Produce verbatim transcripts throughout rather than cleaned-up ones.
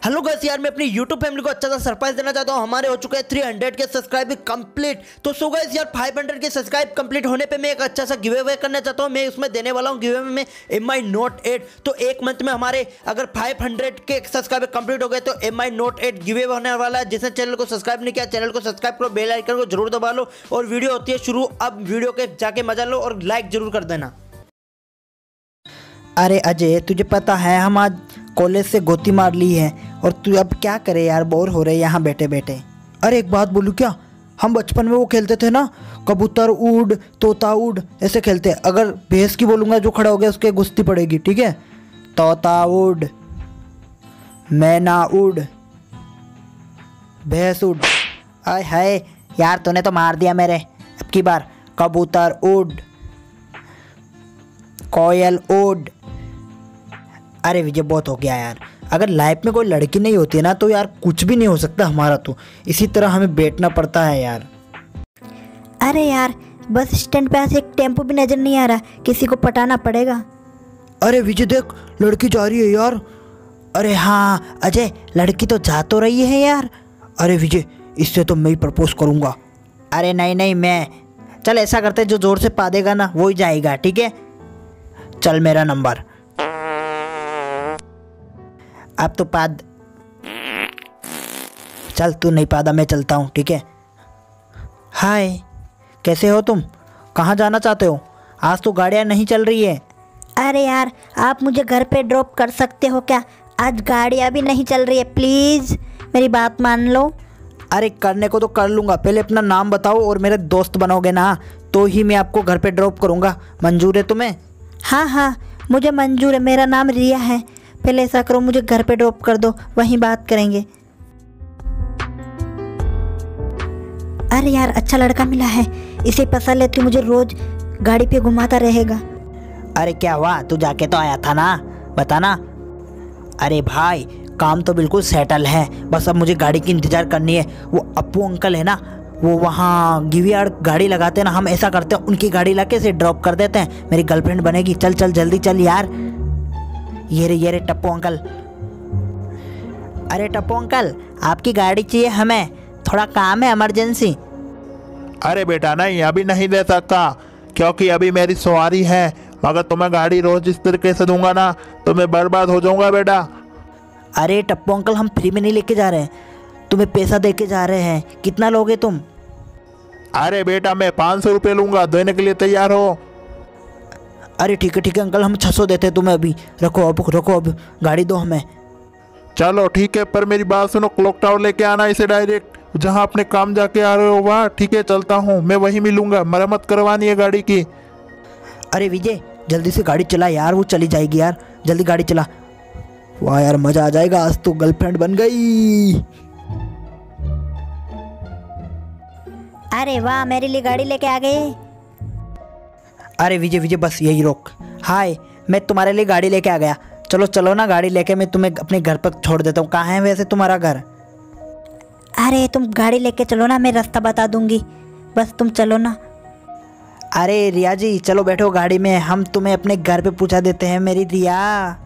Hello guys यार, मैं अपनी यूट्यूब फैमिली को अच्छा सा सरप्राइज देना चाहता हूँ। हमारे हो चुके हैं तीन सौ के सब्सक्राइब कंप्लीट। तो सो गाइस यार, पाँच सौ के सब्सक्राइब कंप्लीट होने पे मैं एक अच्छा सा गिव अवे करना चाहता हूँ। मैं उसमें देने वाला हूँ गिव अवे में एम आई नोट एट। तो एक मंथ में हमारे अगर पाँच सौ के सब्सक्राइब कंप्लीट हो गए तो M I note eight give away होने वाला है। जिसने चैनल को सब्सक्राइब नहीं किया, चैनल को सब्सक्राइब करो, बेल आइकन को जरूर दबा लो और वीडियो होती है शुरू। अब वीडियो के जाके मजा लो और लाइक जरूर कर देना। अरे अजय, तुझे पता है हम आज कॉलेज से गोती मार ली है और तू अब क्या करे यार, बोर हो रहे यहाँ बैठे बैठे। अरे एक बात बोलूँ क्या, हम बचपन में वो खेलते थे ना, कबूतर उड़ तोता उड़, ऐसे खेलते हैं। अगर भैंस की बोलूँगा जो खड़ा हो गया उसके गुस्ती पड़ेगी, ठीक है? तोता उड़, मैना उड़, भैंस उड़। आय हाय यार, तूने तो मार दिया मेरे। अब की बार कबूतर उड़, कोयल उड़। अरे विजय, बहुत हो गया यार। अगर लाइफ में कोई लड़की नहीं होती है ना तो यार कुछ भी नहीं हो सकता हमारा। तो इसी तरह हमें बैठना पड़ता है यार। अरे यार, बस स्टैंड पे ऐसे एक टेम्पो भी नजर नहीं आ रहा, किसी को पटाना पड़ेगा। अरे विजय देख, लड़की जा रही है यार। अरे हाँ अजय, लड़की तो जा तो रही है यार। अरे विजय, इससे तो मैं ही प्रपोज करूँगा। अरे नहीं नहीं, मैं चल ऐसा करते, जो जोर से पा देगा ना वो ही जाएगा, ठीक है? चल मेरा नंबर। अब तो पाद, चल तू नहीं पादा, मैं चलता हूँ, ठीक है? हाय, कैसे हो तुम? कहाँ जाना चाहते हो? आज तो गाड़ियाँ नहीं चल रही है। अरे यार, आप मुझे घर पे ड्रॉप कर सकते हो क्या? आज गाड़ियाँ भी नहीं चल रही है, प्लीज़ मेरी बात मान लो। अरे करने को तो कर लूँगा, पहले अपना नाम बताओ और मेरे दोस्त बनोगे ना तो ही मैं आपको घर पे ड्रॉप करूँगा। मंजूर है तुम्हें? हाँ हाँ, मुझे मंजूर है। मेरा नाम रिया है। पहले ऐसा करो, मुझे घर पे ड्रॉप कर दो, वहीं बात करेंगे। अरे यार, अच्छा लड़का मिला है, इसे पसंद लेती हूँ, मुझे रोज गाड़ी पे घुमाता रहेगा। अरे क्या हुआ, तू जाके तो आया था ना, बताना। अरे भाई, काम तो बिल्कुल सेटल है, बस अब मुझे गाड़ी की इंतज़ार करनी है। वो अप्पू अंकल है ना, वो वहाँ गिवियार्ड गाड़ी लगाते हैं ना, हम ऐसा करते हैं उनकी गाड़ी लाके से ड्रॉप कर देते हैं। मेरी गर्लफ्रेंड बनेगी। चल चल जल्दी चल यार। ये रे ये रे टप्पू अंकल। अरे टप्पू अंकल, आपकी गाड़ी चाहिए हमें, थोड़ा काम है, इमरजेंसी। अरे बेटा नहीं, अभी नहीं दे सकता क्योंकि अभी मेरी सवारी है। मगर तुम्हें गाड़ी रोज इस तरीके से दूंगा ना तो मैं बर्बाद हो जाऊंगा बेटा। अरे टप्पू अंकल, हम फ्री में नहीं लेके जा रहे हैं, तुम्हें पैसा दे के जा रहे हैं। कितना लोगे तुम? अरे बेटा, मैं पाँच सौ रुपये लूँगा, देने के लिए तैयार हो? अरे ठीक है ठीक है अंकल, हम छः सौ देते हैं तुम्हें अभी। रखो अब रखो, अब गाड़ी दो हमें। चलो ठीक है, पर मेरी बात सुनो, क्लॉक टावर लेके आना इसे डायरेक्ट, जहाँ अपने काम जाके आ रहे हो वहाँ। ठीक है, चलता हूँ, मैं वहीं मिलूंगा। मरम्मत करवानी है गाड़ी की। अरे विजय, जल्दी से गाड़ी चला यार, वो चली जाएगी यार, जल्दी गाड़ी चला। वाह यार, मज़ा आ जाएगा, आज तो गर्लफ्रेंड बन गई। अरे वाह, मेरे लिए गाड़ी लेके आ गए। अरे विजय विजय, बस यही रोक। हाय, मैं तुम्हारे लिए गाड़ी लेके आ गया। चलो चलो ना, गाड़ी लेके मैं तुम्हें अपने घर पर छोड़ देता हूँ। कहाँ है वैसे तुम्हारा घर? अरे तुम गाड़ी लेके चलो ना, मैं रास्ता बता दूंगी, बस तुम चलो ना। अरे रिया जी, चलो बैठो गाड़ी में, हम तुम्हें अपने घर पे पहुँचा देते हैं मेरी रिया।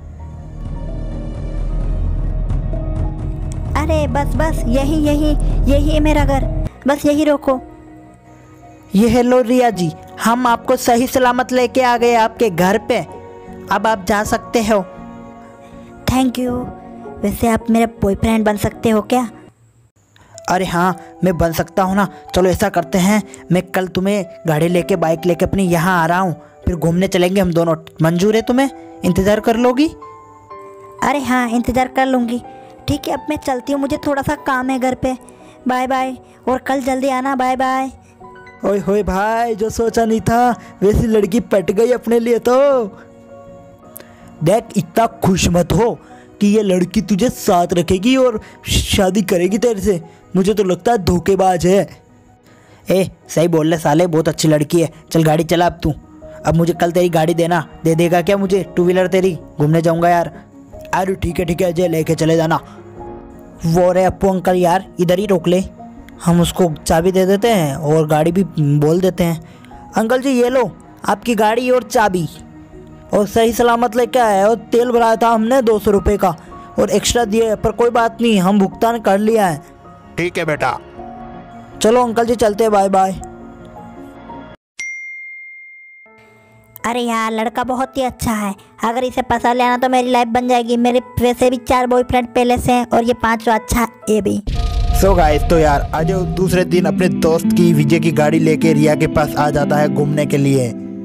अरे बस बस, यही यही यही है मेरा घर, बस यही रोको। ये हेलो रिया जी, हम आपको सही सलामत लेके आ गए आपके घर पे, अब आप जा सकते हो। Thank you. वैसे आप मेरे बॉयफ्रेंड बन सकते हो क्या? अरे हाँ, मैं बन सकता हूँ ना। चलो ऐसा करते हैं, मैं कल तुम्हें गाड़ी लेके, बाइक लेके अपनी यहाँ आ रहा हूँ, फिर घूमने चलेंगे हम दोनों। मंजूर है तुम्हें? इंतज़ार कर लोगी? अरे हाँ, इंतज़ार कर लूँगी। ठीक है, अब मैं चलती हूँ, मुझे थोड़ा सा काम है घर पे। बाय बाय, और कल जल्दी आना। Bye bye. ओए होए भाई, जो सोचा नहीं था वैसी लड़की पट गई अपने लिए। तो देख, इतना खुश मत हो कि ये लड़की तुझे साथ रखेगी और शादी करेगी तेरे से। मुझे तो लगता है धोखेबाज है। ए सही बोल रहे साले, बहुत अच्छी लड़की है। चल गाड़ी चला अब तू। अब मुझे कल तेरी गाड़ी देना, दे देगा क्या मुझे? टू व्हीलर तेरी, घूमने जाऊंगा यार। अरे ठीक है ठीक है अजय, लेके चले जाना। वो रे अप्पू अंकल यार, इधर ही रोक ले, हम उसको चाबी दे देते हैं और गाड़ी भी बोल देते हैं। अंकल जी ये लो आपकी गाड़ी और चाबी, और सही सलामत लेके आया। और तेल भराया था हमने दो सौ रुपये का, और एक्स्ट्रा दिए, पर कोई बात नहीं, हम भुगतान कर लिया है। ठीक है बेटा। चलो अंकल जी चलते हैं, बाय बाय। अरे यार लड़का बहुत ही अच्छा है, अगर इसे पसंद लेना तो मेरी लाइफ बन जाएगी। मेरे वैसे भी चार बॉयफ्रेंड पहले से हैं और ये पांचवा अच्छा है ये भी। सो गाइस, तो यार आज दूसरे दिन अपने दोस्त की विजय की गाड़ी लेके रिया के पास आ जाता है घूमने के लिए।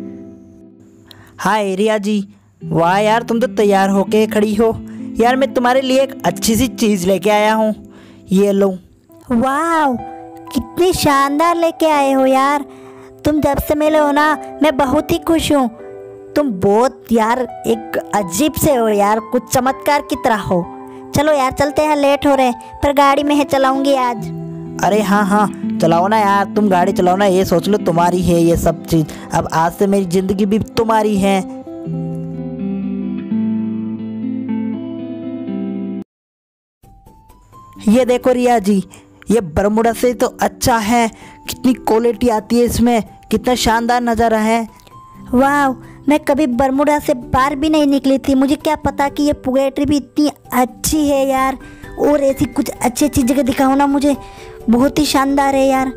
हाय रिया जी, वाह यार तुम तो तैयार होके खड़ी हो। यार मैं तुम्हारे लिए एक अच्छी सी चीज़ लेके आया हूँ, ये लो। वाह कितनी शानदार लेके आए हो यार, तुम जब से मिले हो ना मैं बहुत ही खुश हूँ। तुम बहुत यार एक अजीब से हो यार, कुछ चमत्कार की तरह हो। चलो यार चलते हैं, लेट हो रहे हैं, पर गाड़ी में है चलाऊंगी आज। अरे हाँ हाँ चलाओ ना यार, तुम गाड़ी चलाओ ना, ये सोच लो तुम्हारी है ये सब चीज़, अब आज से मेरी ज़िंदगी भी तुम्हारी है। ये देखो रिया जी, ये बरमुडा से तो अच्छा है, कितनी क्वालिटी आती है इसमें, कितना शानदार नज़ारा है। वाह मैं कभी बरमुडा से बाहर भी नहीं निकली थी, मुझे क्या पता कि ये पुगेट्री भी इतनी अच्छी है यार। और ऐसी कुछ अच्छी अच्छी जगह दिखाओ ना मुझे, बहुत ही शानदार है यार।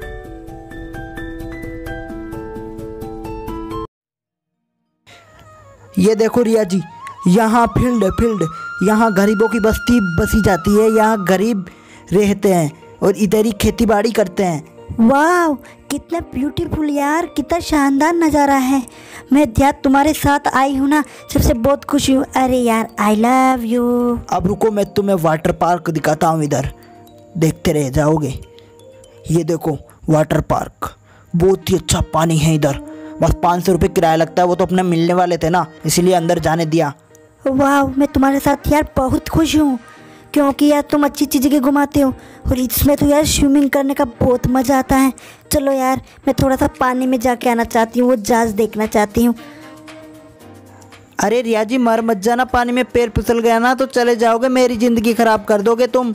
ये देखो रिया जी, यहाँ फील्ड है फील्ड, यहाँ गरीबों की बस्ती बसी जाती है, यहाँ गरीब रहते हैं और इधर ही खेती बाड़ी करते हैं। वाह कितना ब्यूटीफुल यार, कितना शानदार नज़ारा है। मैं यार तुम्हारे साथ आई हूँ ना, सबसे बहुत खुशी हूँ। अरे यार आई लव यू। अब रुको मैं तुम्हें वाटर पार्क दिखाता हूँ, इधर देखते रह जाओगे। ये देखो वाटर पार्क, बहुत ही अच्छा पानी है इधर, बस पाँच सौ रुपये किराया लगता है, वो तो अपने मिलने वाले थे ना इसलिए अंदर जाने दिया। वाह मैं तुम्हारे साथ यार बहुत खुश हूँ, क्योंकि यार तुम अच्छी अच्छी जगह घुमाते हो और इसमें तो यार स्विमिंग करने का बहुत मज़ा आता है। चलो यार मैं थोड़ा सा पानी में जाके आना चाहती हूँ, वो जहाज देखना चाहती हूँ। अरे रिया जी मर मत जाना, पानी में पैर फिसल गया ना तो चले जाओगे, मेरी ज़िंदगी ख़राब कर दोगे तुम।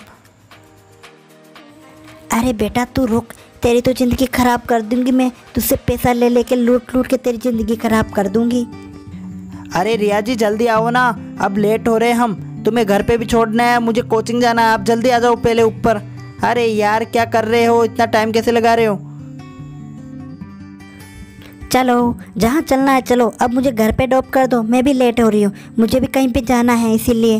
अरे बेटा तू रुक, तेरी तो ज़िंदगी ख़राब कर दूंगी मैं, तुझसे पैसा ले लेके लूट लूट के तेरी ज़िंदगी ख़राब कर दूंगी। अरे रिया जी जल्दी आओ ना, अब लेट हो रहे हम, तुम्हें घर पे भी छोड़ना है, मुझे कोचिंग जाना है, आप जल्दी आ जाओ पहले ऊपर। अरे यार क्या कर रहे हो, इतना टाइम कैसे लगा रहे हो। चलो जहाँ चलना है चलो, अब मुझे घर पे ड्रॉप कर दो, मैं भी लेट हो रही हूँ, मुझे भी कहीं पे जाना है इसीलिए।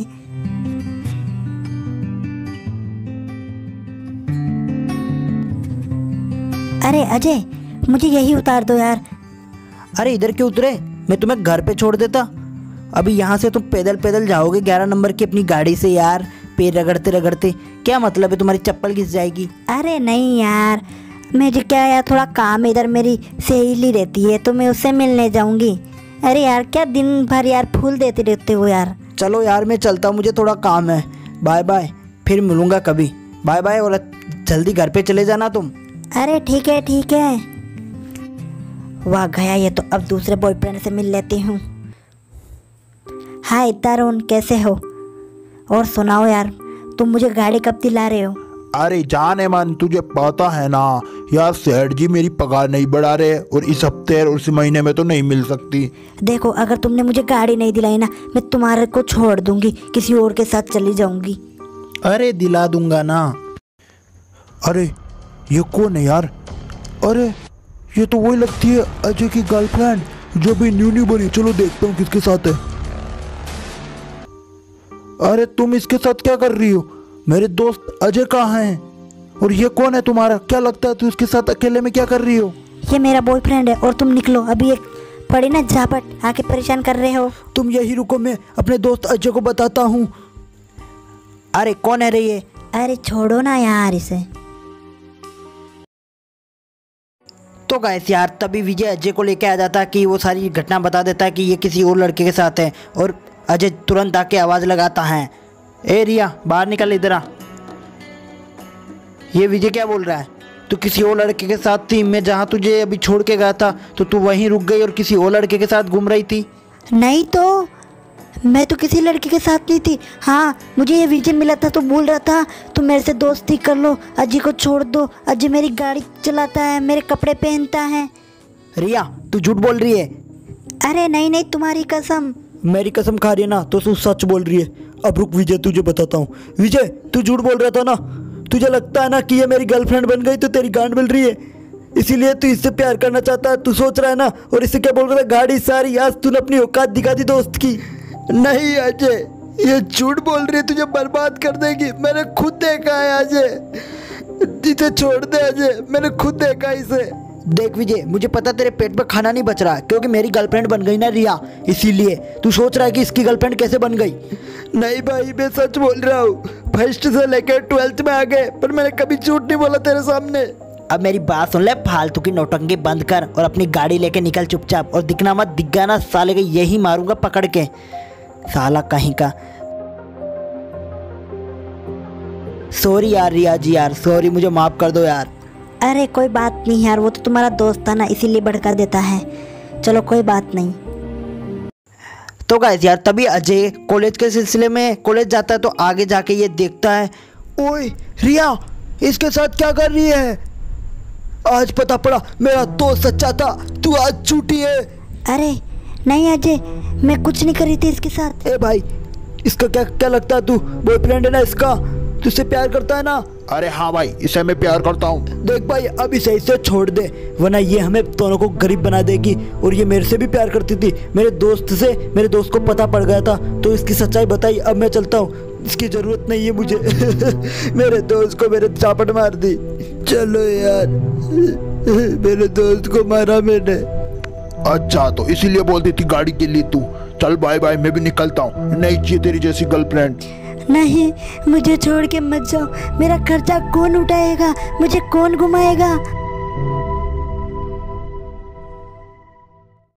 अरे अजय मुझे यही उतार दो यार। अरे इधर क्यों उतरे, मैं तुम्हें घर पे छोड़ देता। अभी यहाँ से तुम पैदल पैदल जाओगे ग्यारह नंबर की अपनी गाड़ी से यार, पैर रगड़ते रगड़ते, क्या मतलब है, तुम्हारी चप्पल घिस जाएगी। अरे नहीं यार, मुझे क्या यार थोड़ा काम, इधर मेरी सहेली रहती है तो मैं उससे मिलने जाऊंगी। अरे यार क्या दिन भर यार फूल देते रहते हो यार। चलो यार मैं चलता हूँ, मुझे थोड़ा काम है, बाय बाय, फिर मिलूँगा कभी, बाय बाय, और जल्दी घर पे चले जाना तुम। अरे ठीक है ठीक है। वाह गया ये तो, अब दूसरे बॉयफ्रेंड से मिल लेती हूँ। हाय तरुण कैसे हो, और सुनाओ यार तुम मुझे गाड़ी कब दिला रहे हो। अरे जाने मन, तुझे पता है ना यार सेठ जी मेरी पगार नहीं बढ़ा रहे और इस हफ्ते और इस महीने में तो नहीं मिल सकती। देखो अगर तुमने मुझे गाड़ी नहीं दिलाई ना, मैं तुम्हारे को छोड़ दूंगी, किसी और के साथ चली जाऊंगी। अरे दिला दूंगा ना। अरे ये कौन है यार, अरे ये तो वही लगती है अजय की गर्लफ्रेंड जो भी न्यू न्यू बनी, चलो देखता हूँ किसके साथ है। अरे तुम इसके साथ क्या कर रही हो, मेरे दोस्त अजय कहाँ हैं, और ये कौन है तुम्हारा, क्या लगता है तू इसके साथ अकेले में क्या कर रही हो। ये मेरा बॉयफ्रेंड है और तुम निकलो, अभी एक पड़ी ना झापट आके परेशान कर रहे हो। तुम यही रुको, मैं अपने दोस्त अजय को बताता हूँ। अरे कौन है रे ये। अरे छोड़ो ना यार इसे। तो गाइस यार तभी विजय अजय को लेके आ जाता है कि वो सारी घटना बता देता है कि ये किसी और लड़के के साथ है, और अजय तुरंत आके आवाज़ लगाता है, ए रिया बाहर निकल इधर आ। ये विजय क्या बोल रहा है, तू किसी और लड़के के साथ थी, मैं जहाँ तुझे अभी छोड़ के गया था तो तू वहीं रुक गई और किसी और लड़के के साथ घूम रही थी। नहीं तो मैं तो किसी लड़के के साथ नहीं थी। हाँ मुझे ये विजय मिला था तो बोल रहा था तुम मेरे से दोस्ती कर लो, अजय को छोड़ दो, अजय मेरी गाड़ी चलाता है, मेरे कपड़े पहनता है। रिया तू झूठ बोल रही है। अरे नहीं नहीं तुम्हारी कसम। मेरी कसम खा रही है ना तो तू सच बोल रही है। अब रुक विजय, तुझे बताता हूँ। विजय, तू झूठ बोल रहा था ना। तुझे लगता है ना कि ये मेरी गर्लफ्रेंड बन गई तो तेरी गांड मिल रही है, इसीलिए तू इससे प्यार करना चाहता है। तू सोच रहा है ना, और इससे क्या बोल रहा था, गाड़ी सारी। आज तूने अपनी औकात दिखा दी दोस्त की। नहीं अजय, ये झूठ बोल रही है, तुझे बर्बाद कर देगी। मैंने खुद देखा है अजय, इसे छोड़ दे अजय, मैंने खुद देखा इसे। देख विजय, मुझे पता तेरे पेट में खाना नहीं बच रहा है, क्योंकि मेरी गर्लफ्रेंड बन गई ना रिया, इसीलिए तू सोच रहा है कि इसकी गर्लफ्रेंड कैसे बन गई। नहीं भाई, मैं सच बोल रहा हूँ। फर्स्ट से लेकर ट्वेल्थ में आ गए, पर मैंने कभी झूठ नहीं बोला तेरे सामने। अब मेरी बात सुन ले, फालतू की नौटंकी बंद कर और अपनी गाड़ी लेके निकल चुपचाप, और दिखना मत, दिख गया ना साले के यही मारूंगा पकड़ के, साला कहीं का। सॉरी यार रिया जी, यार सॉरी, मुझे माफ कर दो यार। अरे कोई बात नहीं यार, वो तो तुम्हारा दोस्त था ना, इसीलिए भड़का देता है। चलो कोई बात नहीं। तो गाइस यार, तभी अजय कॉलेज के सिलसिले में कॉलेज जाता है, तो आगे जाके ये देखता है, ओए रिया, इसके साथ क्या कर रही है? आज पता पड़ा मेरा दोस्त सच्चा था, तू आज झूठी है। अरे नहीं अजय, मैं कुछ नहीं कर रही थी इसके साथ। ए भाई, इसका क्या क्या लगता है, तू बॉयफ्रेंड है ना इसका, तुझसे प्यार करता है ना? अरे हाँ भाई, इसे मैं प्यार करता हूँ। देख भाई, अब इसे इसे छोड़ दे, वरना ये हमें दोनों को गरीब बना देगी। और ये मेरे से भी प्यार करती थी, मेरे दोस्त से, मेरे दोस्त को पता पड़ गया था, तो इसकी सच्चाई बताई। अब मैं चलता हूँ, इसकी जरूरत नहीं है मुझे। मेरे दोस्त को मेरे चापट मार दी। चलो यार, मेरे दोस्त को मारा मैंने। अच्छा, तो इसीलिए बोलती थी गाड़ी के लिए तू। चल बाय बाय, मैं भी निकलता हूँ, नहीं चाहिए तेरी जैसी गर्लफ्रेंड। नहीं, मुझे छोड़ के मत जाओ, मेरा खर्चा कौन उठाएगा, मुझे कौन घुमाएगा।